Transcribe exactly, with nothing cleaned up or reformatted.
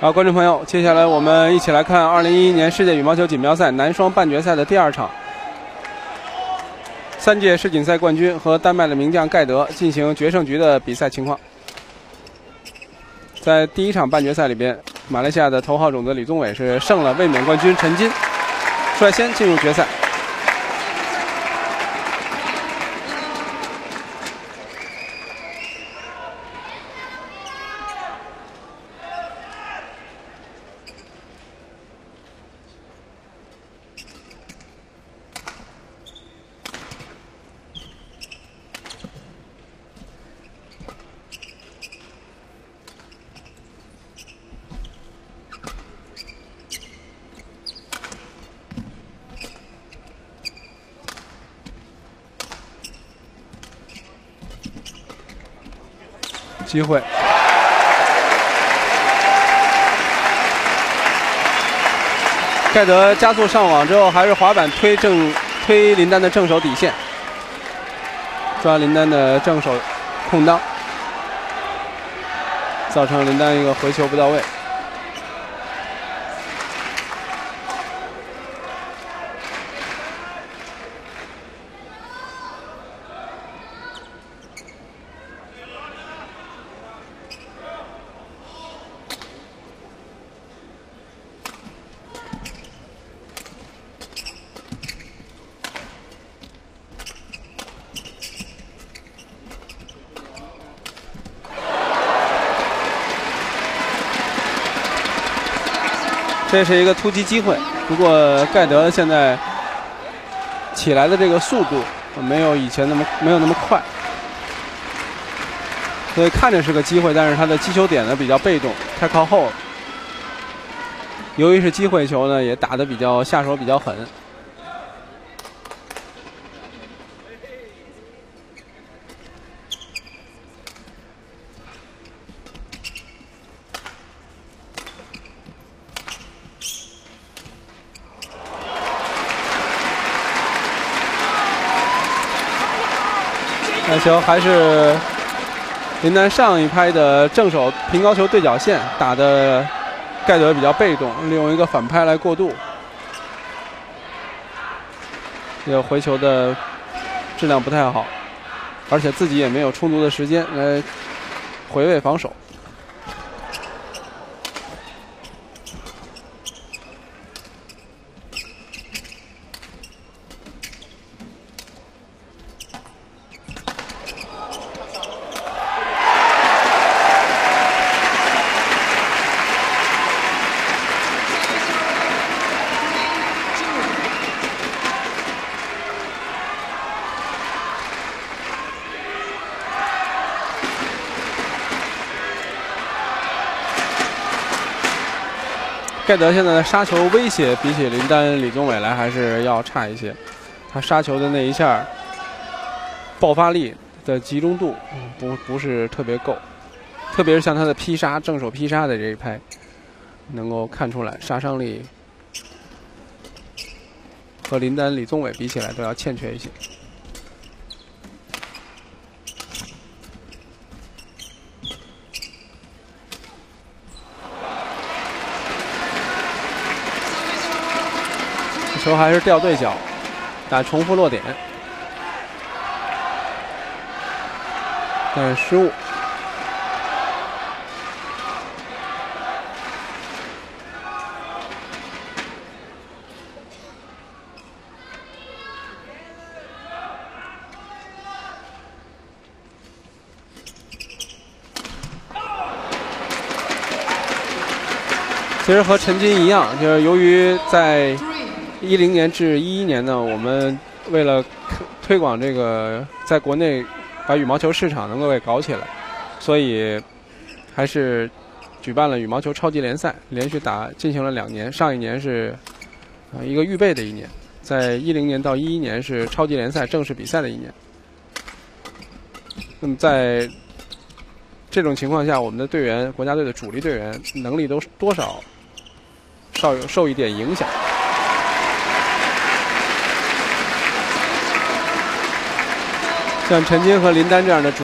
好，观众朋友，接下来我们一起来看二零一一年世界羽毛球锦标赛男双半决赛的第二场，三届世锦赛冠军和丹麦的名将盖德进行决胜局的比赛情况。在第一场半决赛里边，马来西亚的头号种子李宗伟是胜了卫冕冠军陈金，率先进入决赛。 机会，盖德加速上网之后，还是滑板推正推林丹的正手底线，抓林丹的正手空当，造成林丹一个回球不到位。 这是一个突击机会，不过盖德现在起来的这个速度没有以前那么没有那么快，所以看着是个机会，但是他的击球点呢比较被动，太靠后了。由于是机会球呢，也打得比较下手比较狠。 那球还是林丹上一拍的正手平高球对角线打的，盖德比较被动，利用一个反拍来过渡，这个回球的质量不太好，而且自己也没有充足的时间来回位防守。 盖德现在的杀球威胁比起林丹、李宗伟来还是要差一些，他杀球的那一下爆发力的集中度不不是特别够，特别是像他的劈杀正手劈杀的这一拍，能够看出来杀伤力和林丹、李宗伟比起来都要欠缺一些。 球还是掉对角，打重复落点，但是失误。其实和陈金一样，就是由于在 一零年至一一年呢，我们为了推广这个在国内把羽毛球市场能够给搞起来，所以还是举办了羽毛球超级联赛，连续打进行了两年。上一年是啊一个预备的一年，在一零年到一一年是超级联赛正式比赛的一年。那么在这种情况下，我们的队员，国家队的主力队员能力都多少受受一点影响。像陈金和林丹这样的主